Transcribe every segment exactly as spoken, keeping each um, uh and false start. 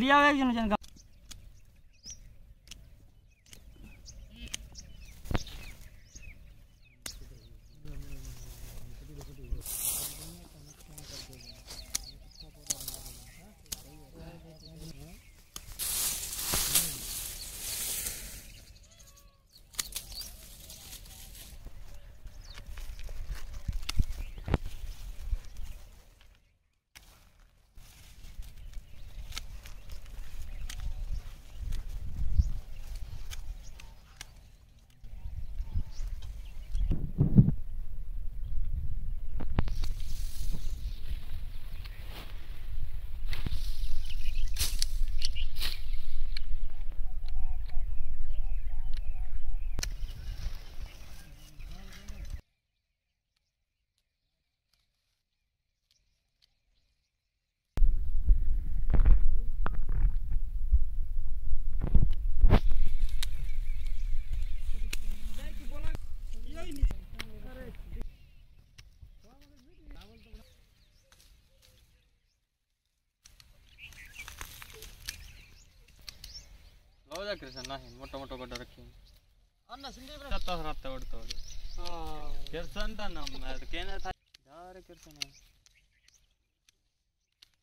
लिया एक जन जन कृष्ण नाही मोठा मोठा गड्डा रखी अन्न सिंधी पर सत्ता रात ओडतो हां कृष्ण ता नाम केने था यार कृष्ण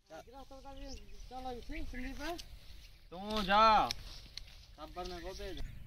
चलो सिंधी पे तू जा खबर में को भेज